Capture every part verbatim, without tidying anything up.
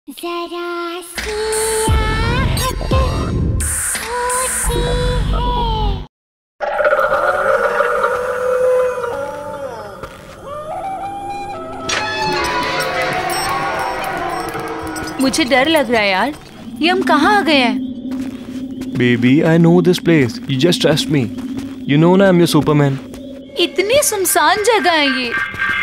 जरा सी आहट होती है। मुझे डर लग रहा है यार, ये हम कहाँ आ गए हैं? Baby, I know this place. You just trust me. You know ना, I'm your Superman. इतनी सुनसान जगह है ये।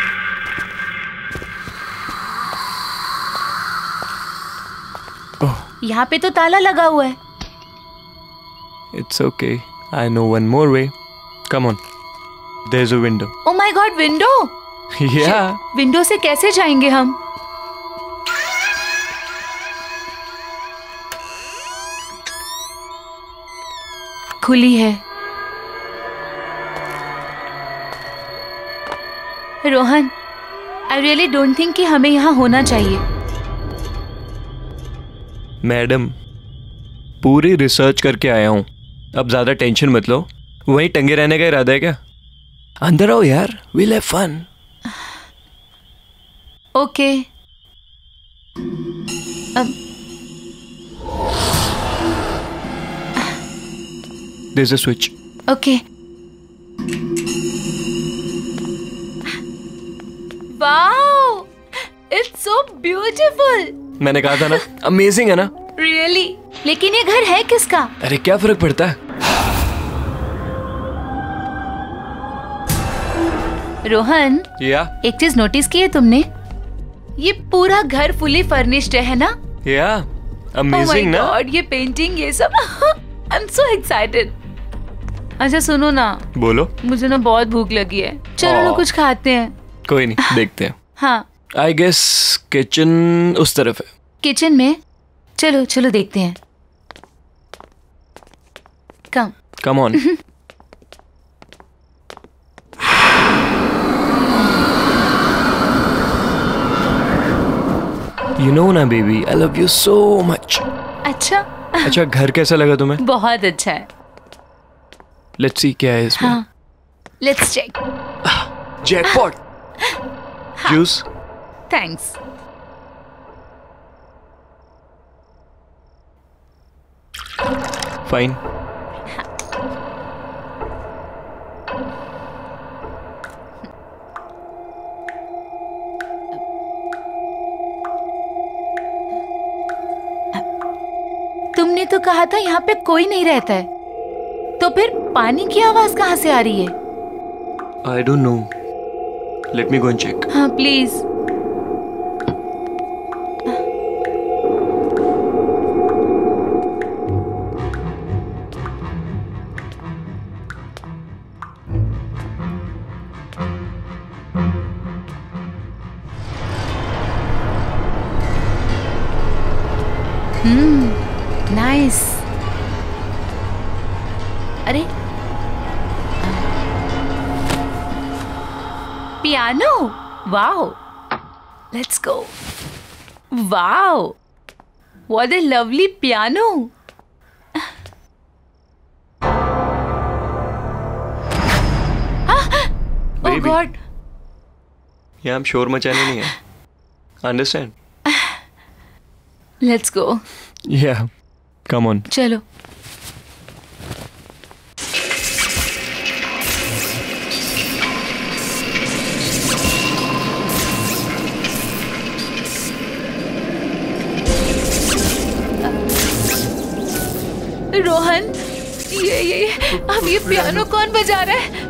Oh, यहाँ पे तो ताला लगा हुआ है। it's okay. I know one more way. Come on. There's a window. Oh my God, window! Yeah. Window से कैसे जाएंगे हम? खुली है। Rohan, I really don't think कि हमें यहाँ होना चाहिए। मैडम, पूरी रिसर्च करके आया हूँ। अब ज्यादा टेंशन मत लो। वहीं टंगे रहने का इरादा है क्या? अंदर आओ यार, we'll have fun. ओके। अब There's a switch. Okay. Wow, it's so beautiful. मैंने कहा था ना, अमेजिंग है ना? रियली? लेकिन ये घर है किसका? अरे क्या फर्क पड़ता है? रोहन, या एक चीज नोटिस की है तुमने? ये पूरा घर फुली फर्निश्ड है ना? या Oh अमेजिंग my ना? God, ये पेंटिंग ये सब आई एम सो एक्साइटेड। अच्छा सुनो ना, बोलो। मुझे ना बहुत भूख लगी है, चलो ना Oh. कुछ खाते हैं। कोई नहीं, देखते हैं। हाँ, आई गेस किचन उस तरफ है। किचन में? चलो चलो देखते हैं। Come come on. You know ना baby, I love you so much. अच्छा। अच्छा, घर कैसा लगा तुम्हें? बहुत अच्छा है। लेट्स सी क्या है इसमें। हाँ, let's check. Jackpot. Juice. Thanks. Fine. तुमने तो कहा था यहाँ पे कोई नहीं रहता है, तो फिर पानी की आवाज कहाँ से आ रही है? I don't know, let me go and check. हाँ प्लीज। Hmm, nice. अरे piano, wow, let's go. Wow, what a lovely piano. Oh Baby. God. यहाँ हम शोर मचाने नहीं है, अंडरस्टैंड? Let's go. या कम ऑन। चलो। रोहन, ये ये अब ये पियानो कौन बजा रहा है?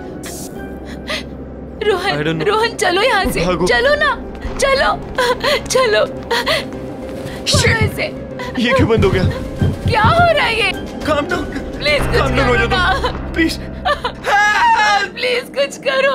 I Rohan, don't know. Rohan चलो यहाँ से, भागो। चलो ना, चलो चलो। ऐसे ये क्यों बंद हो गया? क्या हो रहा है ये? Calm down. प्लीज कुछ काम डाउन हो करो जाओ ना, तुम, प्लीज। प्लीज कुछ करो।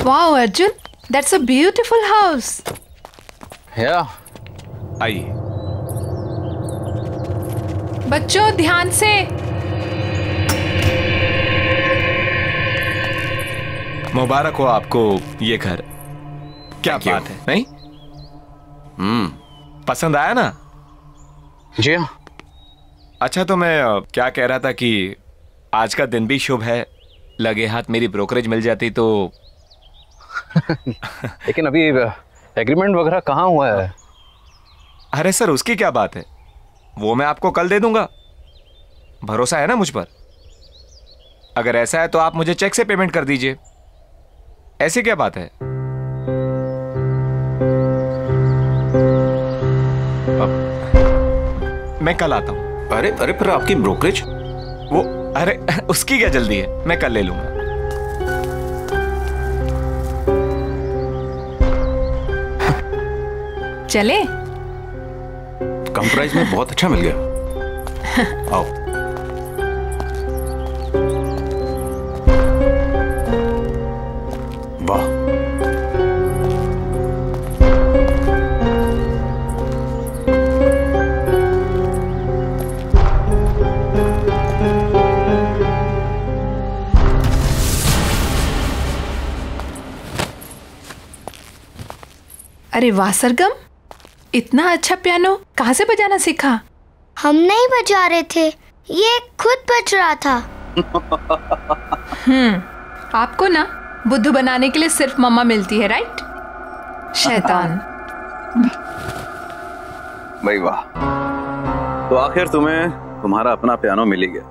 Wow, Arjun, that's a beautiful house. Yeah. आइए। बच्चों ध्यान से। मुबारक हो आपको ये घर। क्या Thank you. बात है, नहीं? हम्म पसंद आया ना? जी हाँ। अच्छा, तो मैं अ, क्या कह रहा था कि आज का दिन भी शुभ है, लगे हाथ मेरी ब्रोकरेज मिल जाती तो। लेकिन अभी एग्रीमेंट वगैरह कहाँ हुआ है? अरे सर, उसकी क्या बात है, वो मैं आपको कल दे दूंगा। भरोसा है ना मुझ पर? अगर ऐसा है तो आप मुझे चेक से पेमेंट कर दीजिए। ऐसी क्या बात है? अब मैं कल आता हूं। अरे अरे पर आपकी ब्रोकरेज? वो अरे उसकी क्या जल्दी है, मैं कल ले लूंगा। चले? कम प्राइस में बहुत अच्छा मिल गया। आओ। वाह। अरे वाह सरगम, इतना अच्छा पियानो कहाँ से बजाना सीखा? हम नहीं बजा रहे थे, ये खुद बज रहा था। हम्म, आपको ना बुद्धू बनाने के लिए सिर्फ मम्मा मिलती है, राइट? शैतान। भाई वाह, तो आखिर तुम्हें तुम्हारा अपना पियानो मिल ही गया।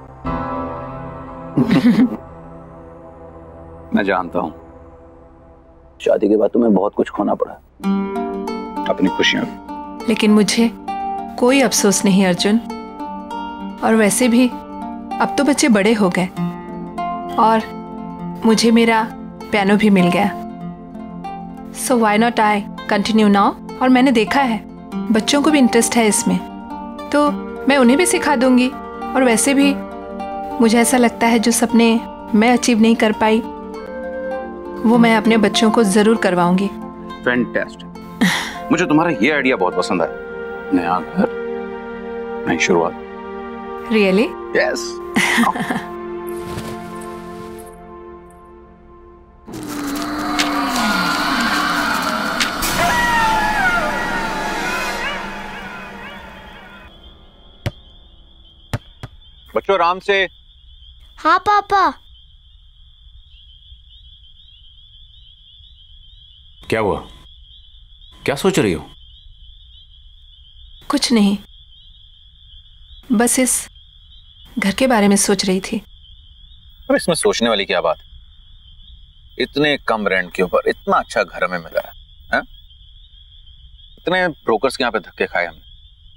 मैं जानता हूं, शादी के बाद तुम्हें बहुत कुछ खोना पड़ा, अपनी खुशियां भी। लेकिन मुझे कोई अफसोस नहीं अर्जुन। और वैसे भी अब तो बच्चे बड़े हो गए और मुझे मेरा पियानो भी मिल गया। So why not I continue now. और मैंने देखा है बच्चों को भी इंटरेस्ट है इसमें, तो मैं उन्हें भी सिखा दूंगी। और वैसे भी मुझे ऐसा लगता है जो सपने मैं अचीव नहीं कर पाई वो मैं अपने बच्चों को जरूर करवाऊंगी। फैंटास्टिक, मुझे तुम्हारा ये आइडिया बहुत पसंद आया। नया घर, नई शुरुआत। रियली? यस। बच्चों आराम से। हाँ पापा। क्या हुआ? क्या सोच रही हो? कुछ नहीं, बस इस घर के बारे में सोच रही थी। अब इसमें सोचने वाली क्या बात? इतने कम रेंट के ऊपर इतना अच्छा घर हमें मिला है, इतने ब्रोकर्स के यहाँ पे धक्के खाए हमने।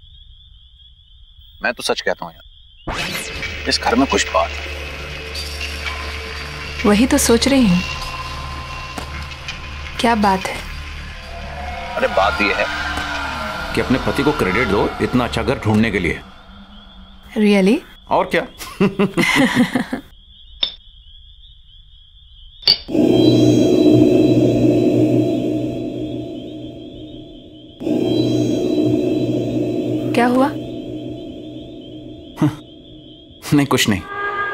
मैं तो सच कहता हूँ यार, इस घर में कुछ बात है। वही तो सोच रही हूँ, क्या बात है? अरे बात यह है कि अपने पति को क्रेडिट दो इतना अच्छा घर ढूंढने के लिए। रियली? और क्या। क्या हुआ? नहीं, कुछ नहीं।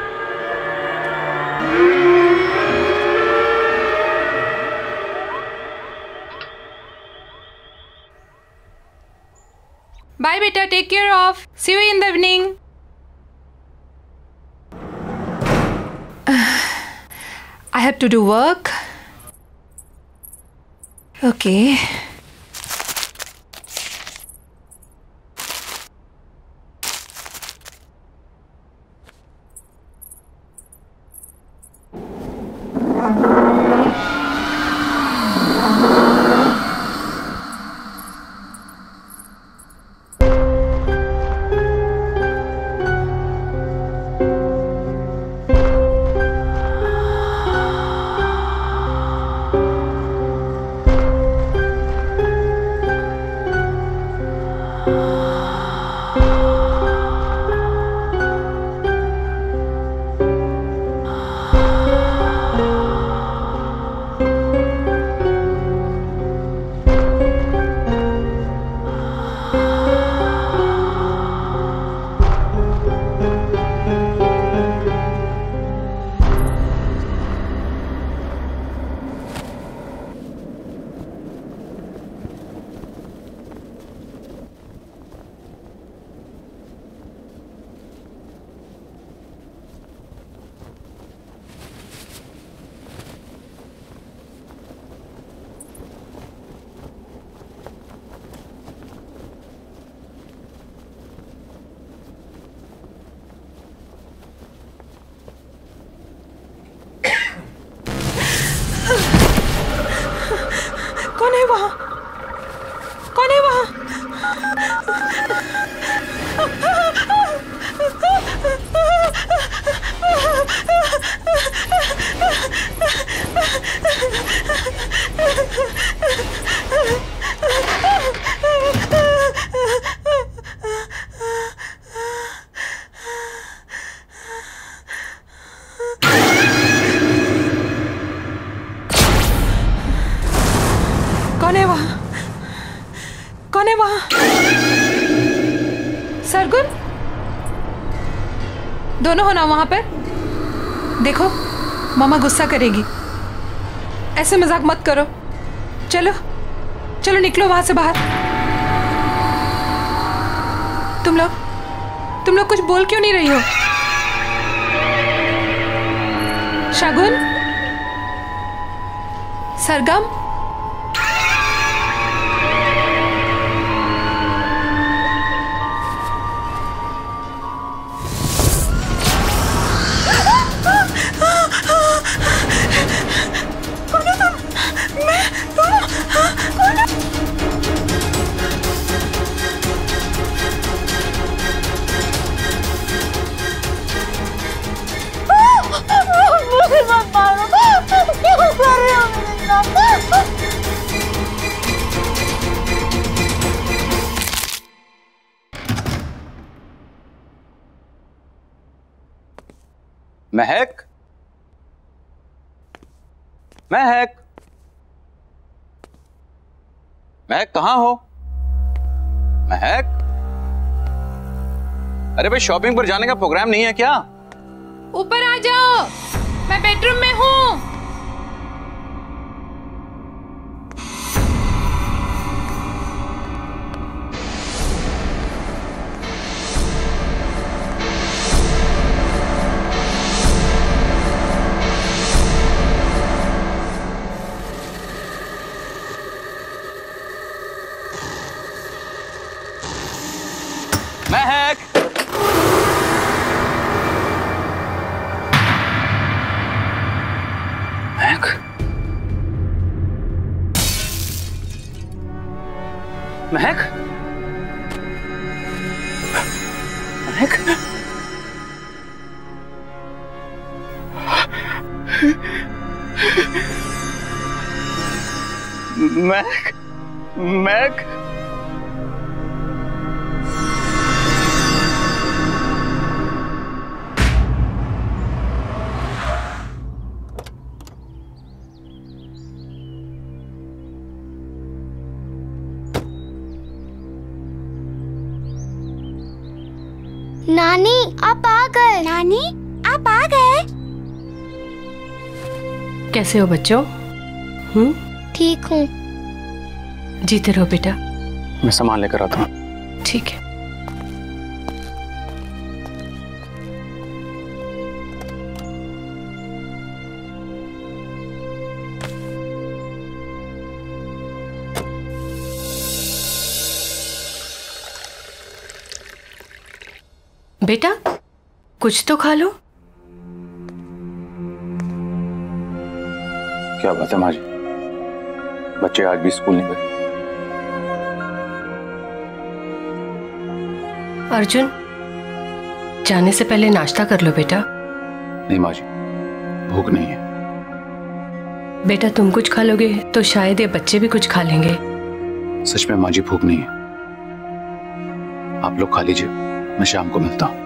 Bye beta, take care of. See you in the evening. I have to do work. Okay. वहाँ? कौन है वहाँ? कौन है वहाँ? कौन है वहाँ? सरगुन, दोनों हो ना वहाँ पर? देखो, मामा गुस्सा करेगी। ऐसे मजाक मत करो। चलो चलो निकलो वहां से बाहर। तुम लोग तुम लोग कुछ बोल क्यों नहीं रही हो? शगुन, सरगम, महक, महक, महक कहाँ हो? महक, अरे भाई शॉपिंग पर जाने का प्रोग्राम नहीं है क्या? ऊपर आ जाओ, मैं बेडरूम में हूँ। महक, महक, महक, महक, महक, महक, नानी आप आ गए। नानी आप आ गए। कैसे हो बच्चों? हम्म, ठीक हूँ। जीते रहो बेटा। मैं सामान लेकर आता हूँ। ठीक है। बेटा कुछ तो खा लो। क्या बात है माँ जी, बच्चे आज भी स्कूल नहीं गए? अर्जुन, जाने से पहले नाश्ता कर लो बेटा। नहीं माँ जी, भूख नहीं है। बेटा तुम कुछ खा लोगे तो शायद ये बच्चे भी कुछ खा लेंगे। सच में माँ जी भूख नहीं है। आप लोग खा लीजिए, मैं शाम को मिलता हूं।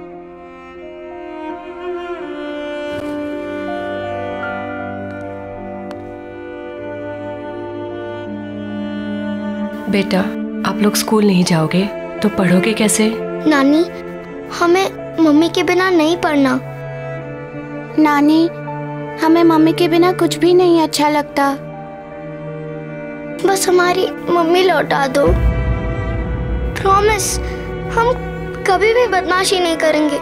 बेटा आप लोग स्कूल नहीं जाओगे तो पढ़ोगे कैसे? नानी हमें मम्मी के बिना नहीं पढ़ना। नानी हमें मम्मी के बिना कुछ भी नहीं अच्छा लगता। बस हमारी मम्मी लौटा दो। प्रॉमिस, हम कभी भी बदमाशी नहीं करेंगे।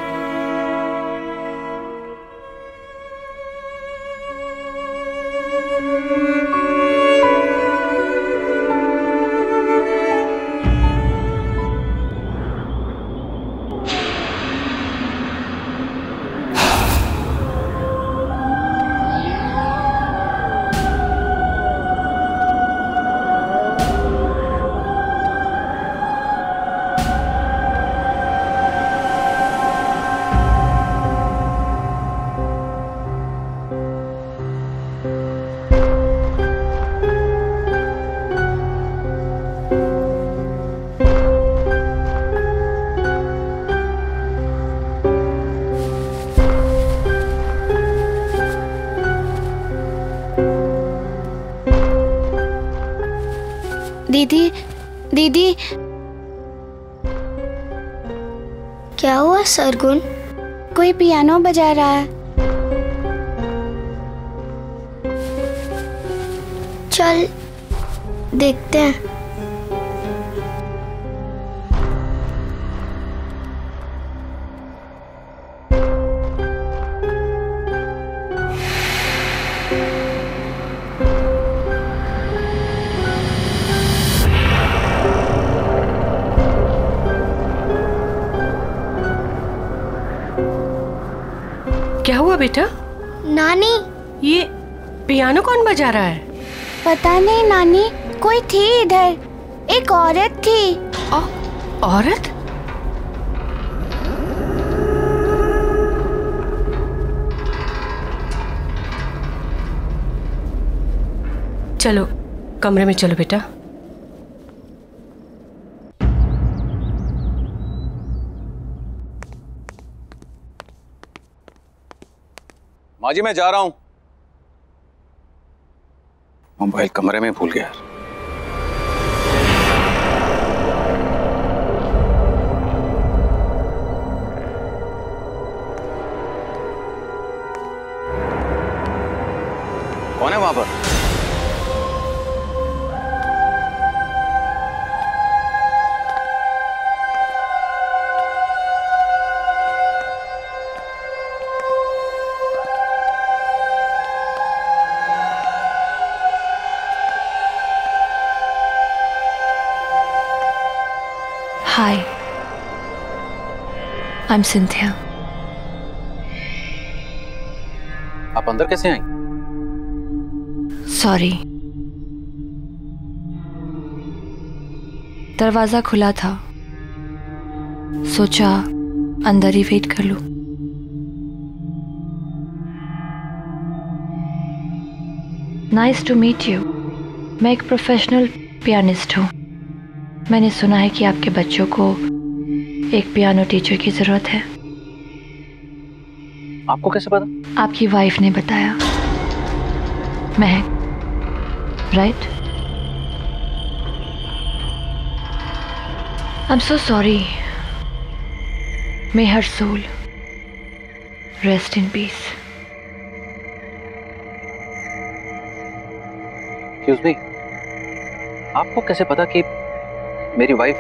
दीदी, दीदी। क्या हुआ सरगुन? कोई पियानो बजा रहा है। चल देखते हैं। क्या हुआ बेटा? नानी, ये पियानो कौन बजा रहा है? पता नहीं नानी, कोई थी इधर, एक औरत थी। औ, औरत? चलो कमरे में चलो बेटा। माँ जी मैं जा रहा हूं। मोबाइल कमरे में भूल गया। कौन है वहां पर? Hi, I'm Cynthia. आप अंदर कैसे आई? Sorry. दरवाजा खुला था, सोचा अंदर ही वेट कर लूं। Nice to meet you. मैं एक प्रोफेशनल पियानिस्ट हूँ। मैंने सुना है कि आपके बच्चों को एक पियानो टीचर की जरूरत है। आपको कैसे पता? आपकी वाइफ ने बताया। Mahak, right? I am so sorry. May her soul rest in peace. Excuse me, आपको कैसे पता कि मेरी wife?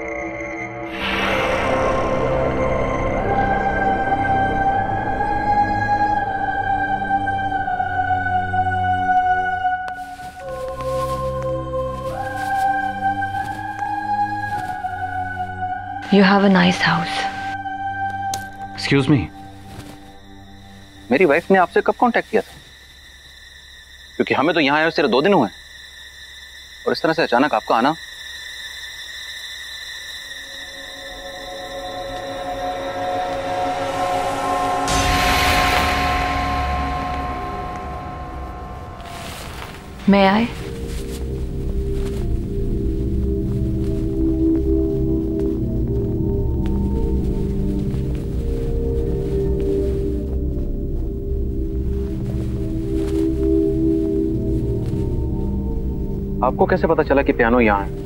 You have a nice house. Excuse me, मेरी वाइफ ने आपसे कब कांटेक्ट किया था? क्योंकि हमें तो यहाँ आए सिर्फ दो दिन हुए और इस तरह से अचानक आपका आना। May I? आपको कैसे पता चला कि पियानो यहाँ है?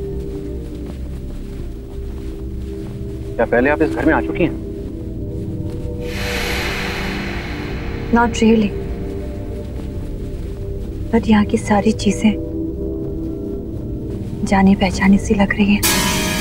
क्या पहले आप इस घर में आ चुकी हैं? Not really. बट यहाँ की सारी चीजें जानी पहचानी सी लग रही हैं।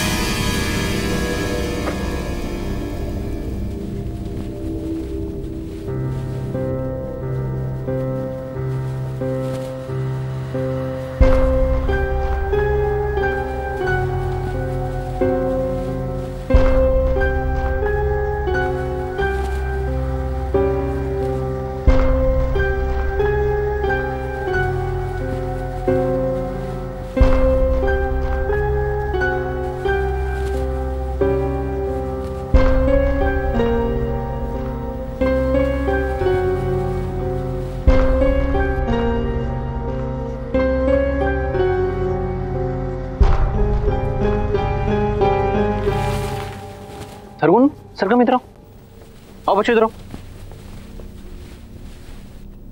सरगुन, सरगम इधर आओ। आओ बच्चों इधर आओ।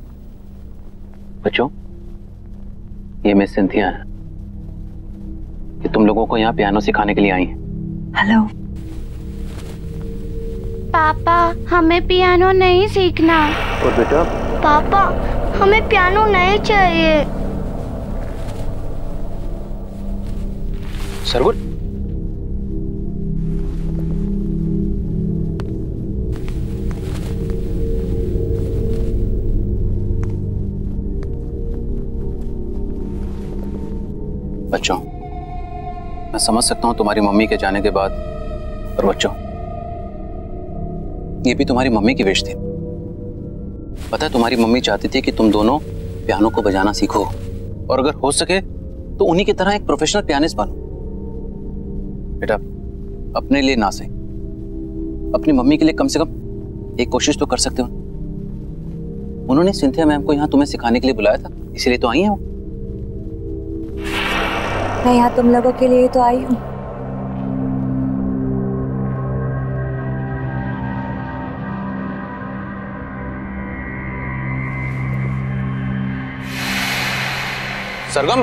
बच्चों, ये मिस सिंथिया है। कि तुम लोगों को यहाँ पियानो सिखाने के लिए आई हैं। हेलो पापा, हमें पियानो नहीं सीखना। और बेटा? पापा, हमें पियानो नहीं चाहिए। सरगुन, बच्चों, मैं समझ सकता हूं तुम्हारी मम्मी के जाने के बाद, पर बच्चों ये भी तुम्हारी मम्मी की विश थी। पता है, तुम्हारी मम्मी चाहती थी कि तुम दोनों पियानो को बजाना सीखो और अगर हो सके तो उन्हीं की तरह एक प्रोफेशनल पियानिस्ट बनो। बेटा, अपने लिए ना सही, अपनी मम्मी के लिए कम से कम एक कोशिश तो कर सकते हो। उन्होंने सिंथिया मैम को यहाँ तुम्हें सिखाने के लिए बुलाया था, इसीलिए तो आई हैं वो। मैं यहाँ तुम लोगों के लिए तो आई हूँ। Sargam,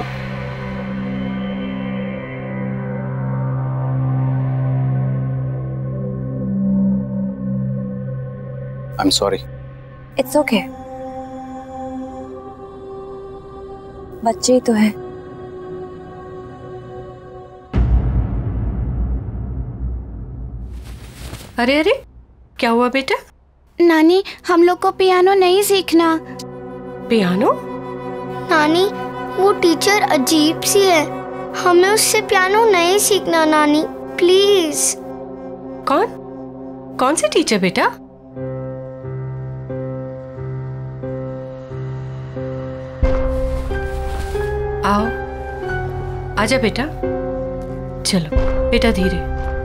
I am sorry. It's okay, बच्चे ही तो है। अरे अरे, क्या हुआ बेटा? नानी, हम लोग को पियानो नहीं सीखना। पियानो? नानी, वो टीचर अजीब सी है, हमें उससे पियानो नहीं सीखना नानी, प्लीज। कौन कौन सी टीचर बेटा? आओ, आजा बेटा। चलो बेटा, धीरे।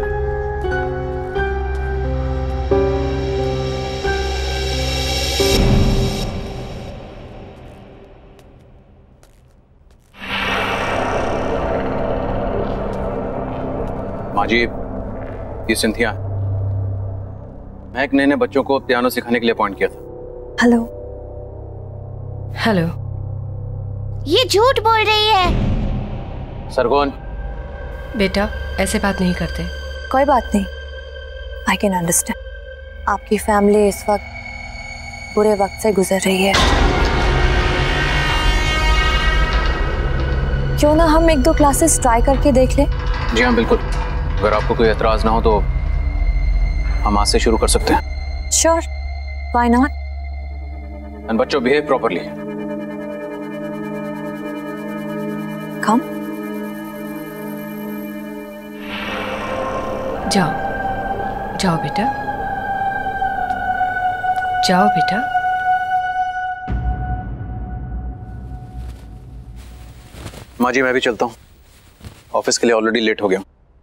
माँ जी, ये सिंथिया, मैं एक नए नए बच्चों को पियानो सिखाने के लिए अपॉइंट किया था। हेलो। हेलो। ये झूठ बोल रही है। सरगुन, बेटा, ऐसे बात नहीं करते। कोई बात नहीं, आई कैन अंडरस्टैंड। आपकी फैमिली इस वक्त बुरे वक्त से गुजर रही है। क्यों ना हम एक दो क्लासेस ट्राई करके देख लें? जी हाँ, बिल्कुल। अगर आपको कोई एतराज ना हो तो हम आज से शुरू कर सकते हैं। Sure, why not. एंड बच्चों, बिहेव प्रॉपर्ली। कम। जाओ जाओ बेटा, जाओ बेटा। माँ जी, मैं भी चलता हूँ, ऑफिस के लिए ऑलरेडी लेट हो गया हूँ।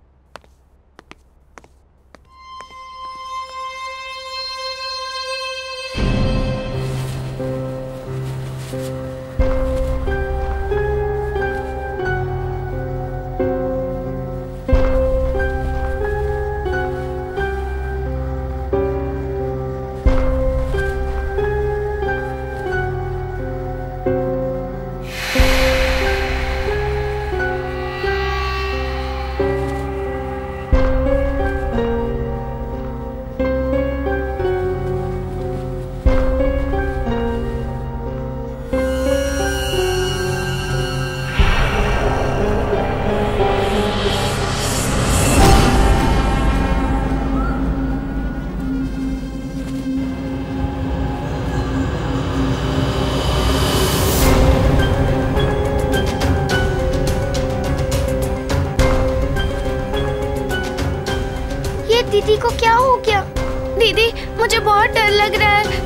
दीदी को क्या हो गया? दीदी, मुझे बहुत डर लग रहा है।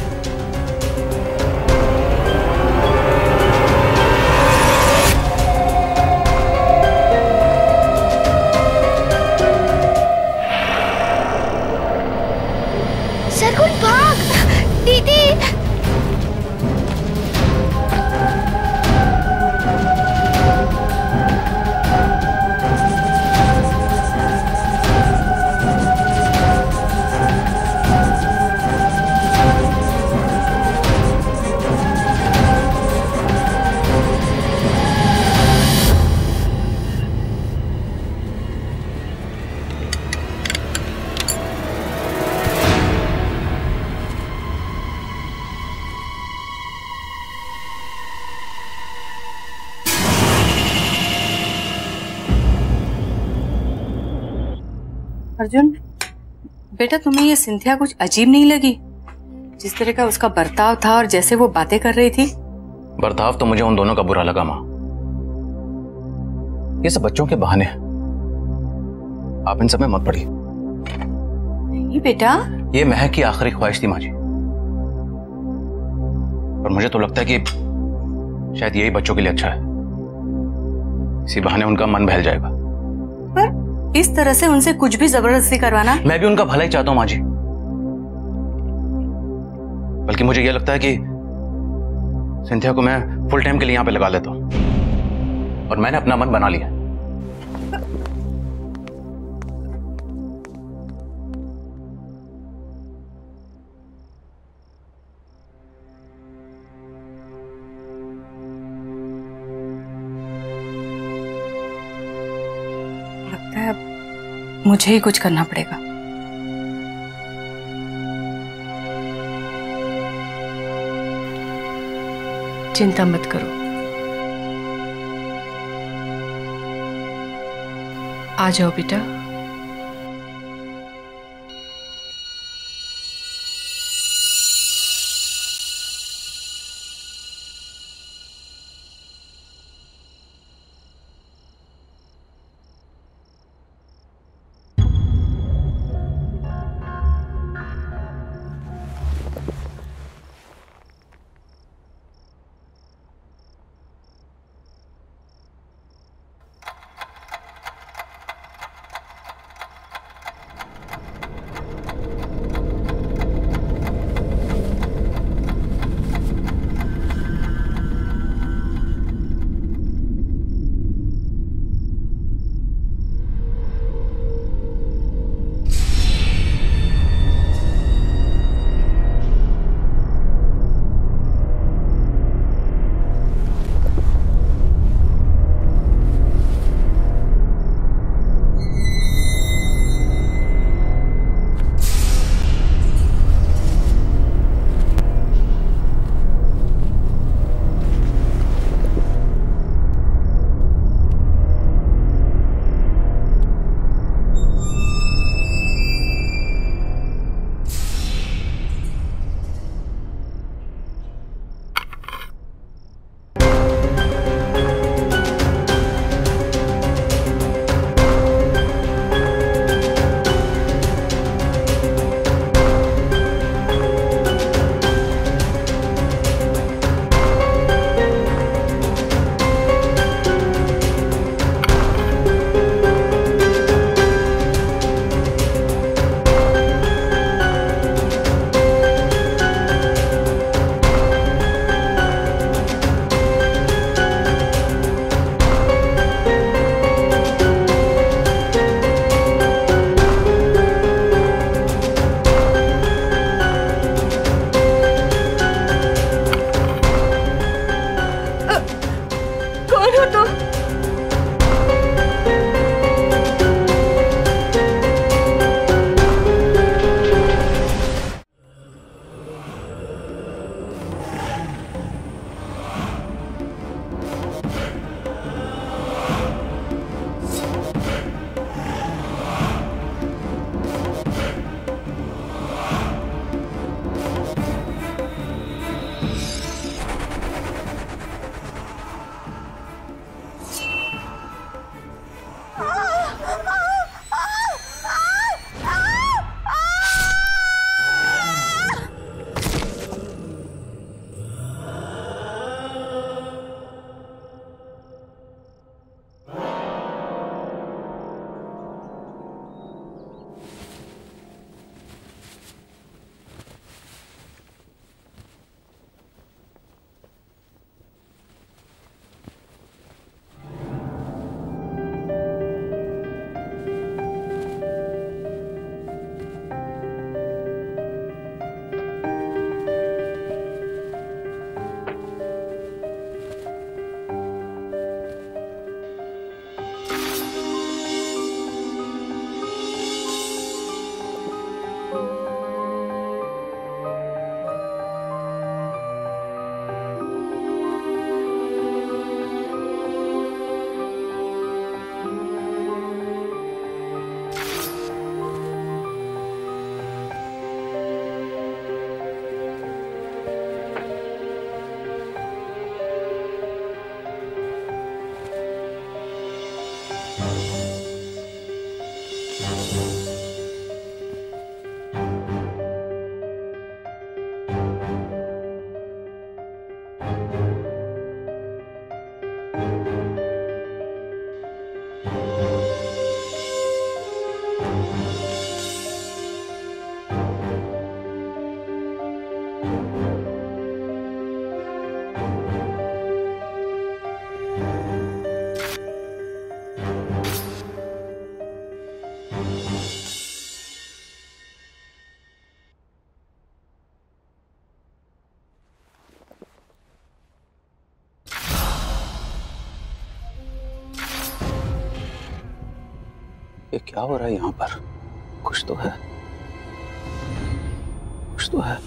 सरगुन, भाग! दीदी! अर्जुन बेटा, तुम्हें ये सिंथिया कुछ अजीब नहीं लगी? जिस तरह का उसका बर्ताव था और जैसे वो बातें कर रही थी। बर्ताव तो मुझे उन दोनों का बुरा लगा माँ। ये सब बच्चों के बहाने हैं, आप इन सब में मत पड़िए। नहीं बेटा, ये महक की आखिरी ख्वाहिश थी माँ जी, और मुझे तो लगता है कि शायद यही बच्चों के लिए अच्छा है। इसी बहाने उनका मन बहल जाएगा। पर इस तरह से उनसे कुछ भी जबरदस्ती करवाना। मैं भी उनका भला ही चाहता हूं माँ जी, बल्कि मुझे यह लगता है कि सिंथिया को मैं फुल टाइम के लिए यहां पे लगा लेता हूं, और मैंने अपना मन बना लिया। लगता है मुझे ही कुछ करना पड़ेगा। चिंता मत करो, आ जाओ बेटा। ये क्या हो रहा है यहाँ पर? कुछ तो है, कुछ तो है।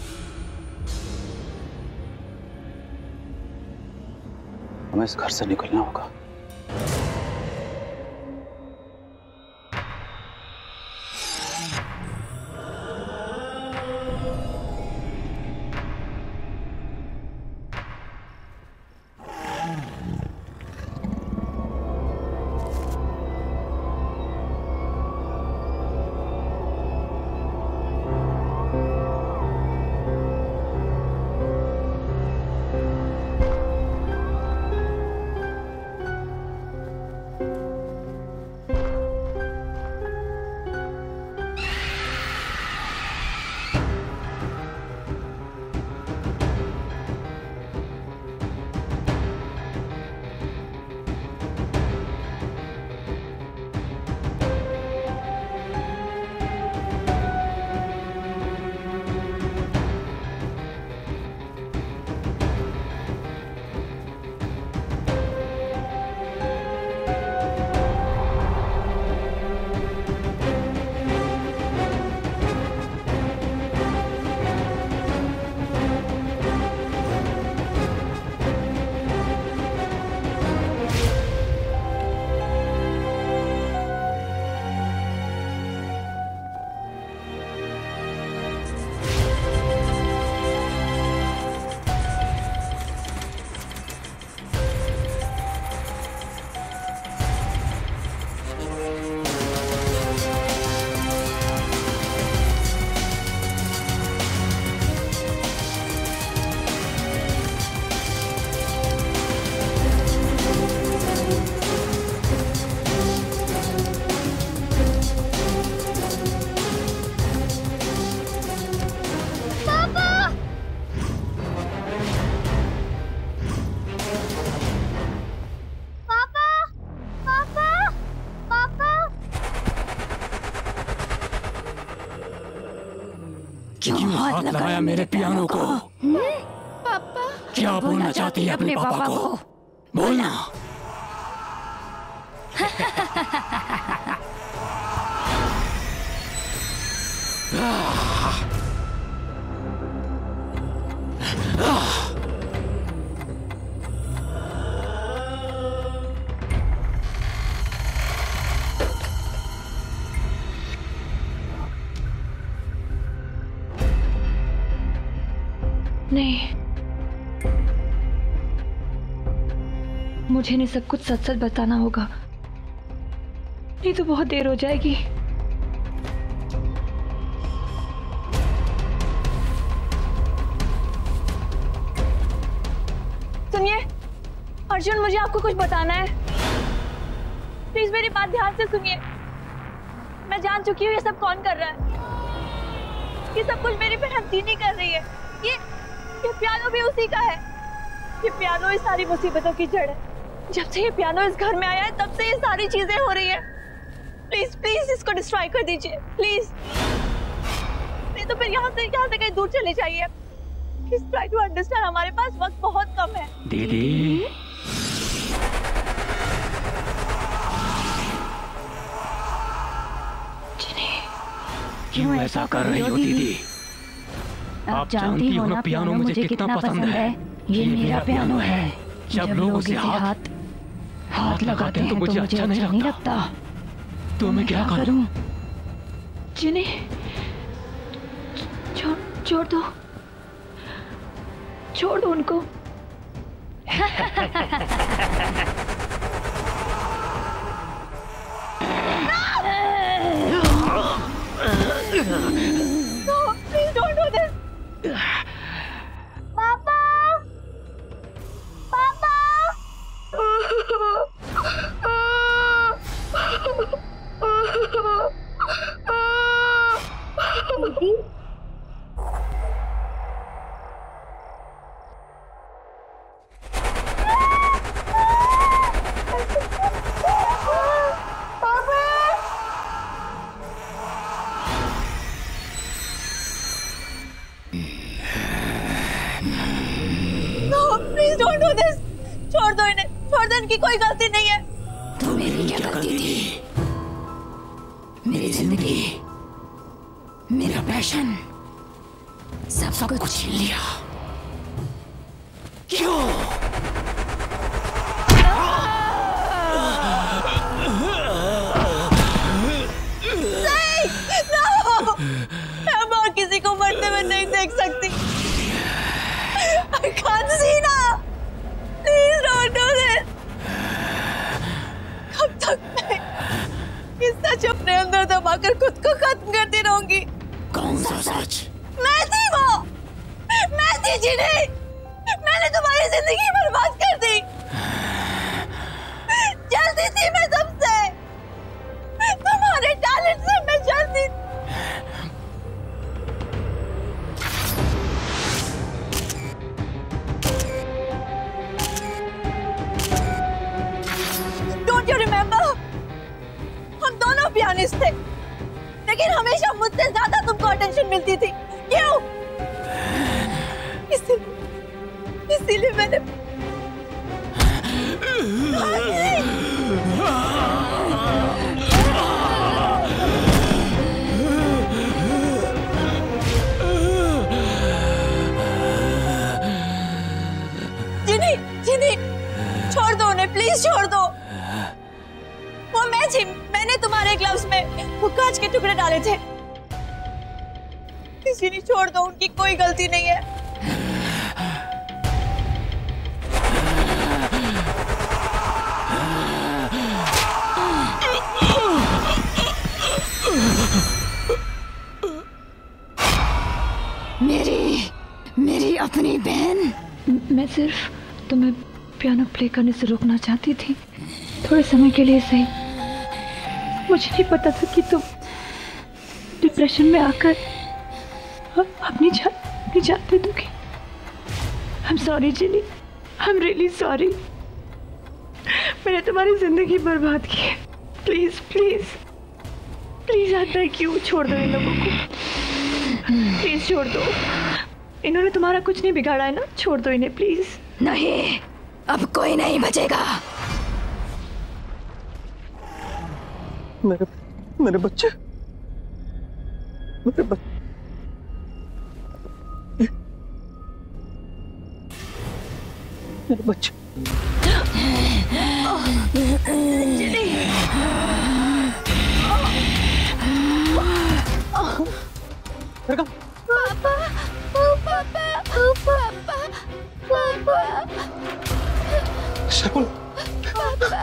हमें इस घर से निकलना होगा। क्यों हाथ लगाया मेरे पियानो को? पापा क्या बोलना चाहती है अपने पापा को? बोलना। नहीं, मुझे नहीं सब कुछ सच सच बताना होगा, नहीं तो बहुत देर हो जाएगी। सुनिए अर्जुन, मुझे आपको कुछ बताना है। प्लीज मेरी बात ध्यान से सुनिए। मैं जान चुकी हूँ ये सब कौन कर रहा है। ये सब कुछ मेरी बहन दीनी कर रही है। ये ये पियानो भी उसी का है। ये पियानो इस सारी मुसीबतों की जड़ है। जब से ये पियानो इस घर में आया है तब से ये सारी चीजें हो रही है। प्लीज प्लीज इसको डिस्ट्रॉय कर दीजिए प्लीज, नहीं तो फिर यहाँ से यहाँ से कहीं दूर चले जाइए। प्लीज ट्राई टू अंडरस्टैंड, हमारे पास वक्त बहुत कम है। दीदी क्यों ऐसा कर रही हो दीदी? आप जानती हो ना पियानो मुझे कितना पसंद है। ये मेरा पियानो है। जब लोग उसे हाथ हाथ लगाते हैं तो मुझे अच्छा नहीं लगता। तो मैं क्या करूं? जिन्हें छोड़ छोड़ दो, छोड़ दो उनको। No, please don't do this. Papa, Papa. Didi. Please don't do this. छोड़ दो इन्हें, छोड़ दो, इनकी कोई गलती नहीं है। तो मेरी क्या गलती थी? मेरी जिंदगी, मेरा पैशन, सब सब कुछ छीन लिया। क्यों? मैं और किसी को मरते हुए नहीं देख सकती। I can't see now. Please don't do this. कब तक मैं इस सच अपने अंदर दबाकर खुद को खत्म करती रहूंगी? कौन सा सच? मैं थी वो, मैं थी जिन्हें मैंने तुम्हारी जिंदगी बर्बाद कर दी। जल्दी थी मैं सबसे, तुम्हारे टैलेंट से मैं जल्दी। Don't you remember? हम दोनों पियानिस्ट थे, लेकिन हमेशा मुझसे ज्यादा तुमको अटेंशन मिलती थी। क्यों? इसीलिए इसीलिए मैंने जिनी जिनी छोड़ दो उन्हें, प्लीज छोड़ दो। वो मैं थी, मैंने तुम्हारे ग्लव्स में वो कांच के टुकड़े डाले थे। जिनी छोड़ दो, उनकी कोई गलती नहीं है। मेरी मेरी अपनी बहन। मैं सिर्फ तुम्हें पियानो प्ले करने से रोकना चाहती थी, थोड़े समय के लिए सही। मुझे नहीं पता था कि तुम डिप्रेशन में आकर अपनी जान अपनी जान दे दोगी। I am sorry Jini, I am really sorry. मैंने तुम्हारी जिंदगी बर्बाद की है। Please please please I beg you, छोड़ दो इन लोगों को, प्लीज छोड़ दो। इन्होंने तुम्हारा कुछ नहीं बिगाड़ा है ना, छोड़ दो इन्हें प्लीज। नहीं, अब कोई नहीं बचेगा। मेरे मेरे बच्चे, मेरे बच्चे, मेरे बच्चे। पापा, पापा, पापा, पापा, शकुन, पापा।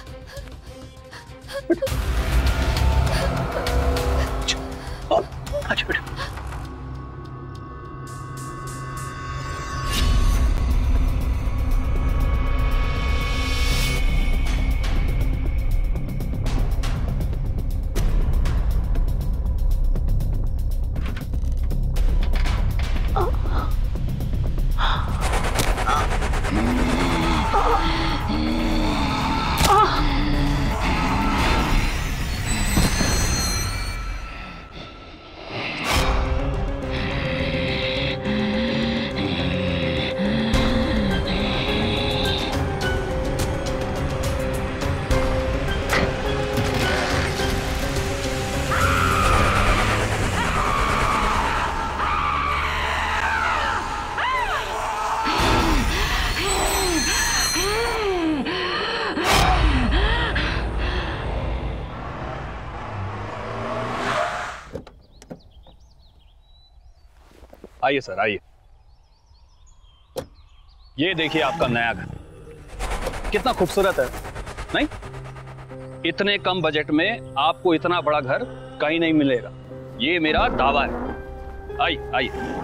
अच्छा बेटा। आइए सर, आइए। ये देखिए आपका नया घर, कितना खूबसूरत है, नहीं? इतने कम बजट में आपको इतना बड़ा घर कहीं नहीं मिलेगा, ये मेरा दावा है। आइए आइए।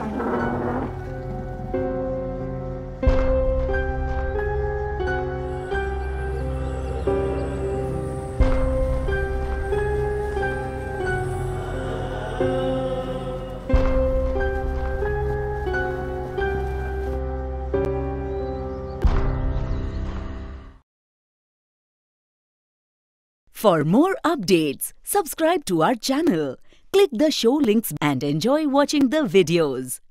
For more updates, subscribe to our channel, click the show links and enjoy watching the videos.